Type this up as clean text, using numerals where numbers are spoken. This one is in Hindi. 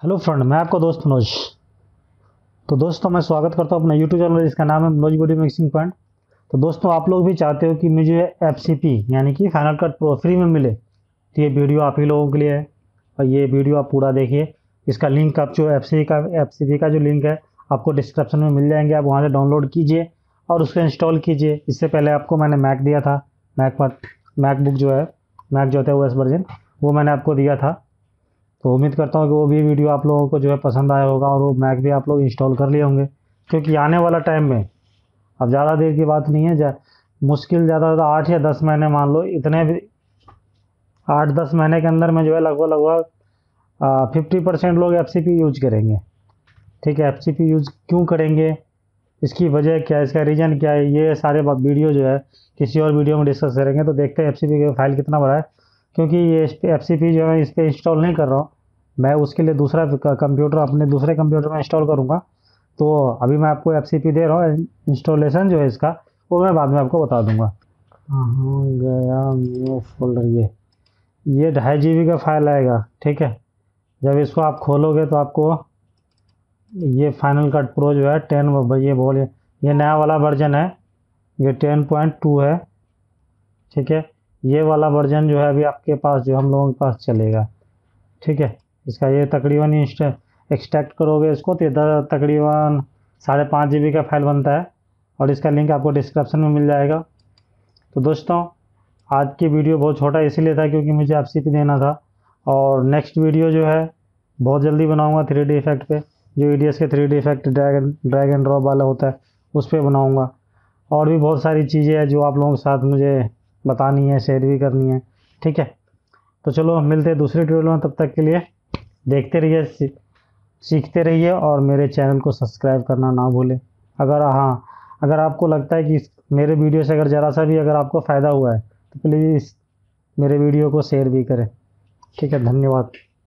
हेलो फ्रेंड, मैं आपका दोस्त मनोज। तो दोस्तों, मैं स्वागत करता हूं अपने यूट्यूब चैनल जिसका नाम है मनोज वीडियो मिक्सिंग पॉइंट। तो दोस्तों, आप लोग भी चाहते हो कि मुझे एफसीपी यानी कि फाइनल कट प्रो फ्री में मिले, तो ये वीडियो आप ही लोगों के लिए है और ये वीडियो आप पूरा देखिए। इसका लिंक आप जो एफसीपी का जो लिंक है आपको डिस्क्रिप्शन में मिल जाएंगे। आप वहाँ से डाउनलोड कीजिए और उसको इंस्टॉल कीजिए। इससे पहले आपको मैंने मैक दिया था, मैकबुक जो है, मैक जो होता है ओएस वर्जन, वो मैंने आपको दिया था। तो उम्मीद करता हूँ कि वो भी वीडियो आप लोगों को जो है पसंद आया होगा और वो मैक भी आप लोग इंस्टॉल कर लिए होंगे, क्योंकि आने वाला टाइम में अब ज़्यादा देर की बात नहीं है। मुश्किल ज़्यादा ज़्यादा 8 या 10 महीने मान लो, इतने भी 8-10 महीने के अंदर में जो है लगभग लगभग 50% लोग एफसीपी यूज करेंगे। ठीक है, एफसीपी यूज क्यों करेंगे, इसकी वजह क्या है, इसका रीज़न क्या है, ये सारे वीडियो जो है किसी और वीडियो में डिस्कस करेंगे। तो देखते हैं एफसीपी का फाइल कितना बड़ा है, क्योंकि ये एफसीपी जो है इस पर इंस्टॉल नहीं कर रहा हूँ मैं, उसके लिए दूसरा कंप्यूटर अपने दूसरे कंप्यूटर में इंस्टॉल करूँगा। तो अभी मैं आपको एफसीपी दे रहा हूँ, इंस्टॉलेशन जो है इसका वो मैं बाद में आपको बता दूंगा। कहाँ गया मेरा फोल्डर, ये 2.5 GB का फाइल आएगा। ठीक है, जब इसको आप खोलोगे तो आपको ये फाइनल कट प्रो जो है 10, ये नया वाला वर्जन है, ये 10.2 है। ठीक है, ये वाला वर्जन जो है अभी आपके पास, जो हम लोगों के पास चलेगा। ठीक है, इसका ये तकरीबन एक्सट्रैक्ट करोगे इसको तो तकरीबन 5.5 GB का फाइल बनता है और इसका लिंक आपको डिस्क्रिप्शन में मिल जाएगा। तो दोस्तों, आज की वीडियो बहुत छोटा इसलिए था क्योंकि मुझे एफसीपी देना था, और नेक्स्ट वीडियो जो है बहुत जल्दी बनाऊंगा 3D इफेक्ट पे, जो ईडीएस के 3D effect drag and drop वाला होता है उस पर बनाऊँगा। और भी बहुत सारी चीज़ें हैं जो आप लोगों के साथ मुझे बतानी है, शेयर भी करनी है। ठीक है, तो चलो मिलते हैं दूसरे ट्यूटोरियल में। तब तक के लिए देखते रहिए, सीखते रहिए और मेरे चैनल को सब्सक्राइब करना ना भूलें। अगर आपको लगता है कि मेरे वीडियो से अगर ज़रा सा भी अगर आपको फ़ायदा हुआ है तो प्लीज़ मेरे वीडियो को शेयर भी करें। ठीक है, धन्यवाद।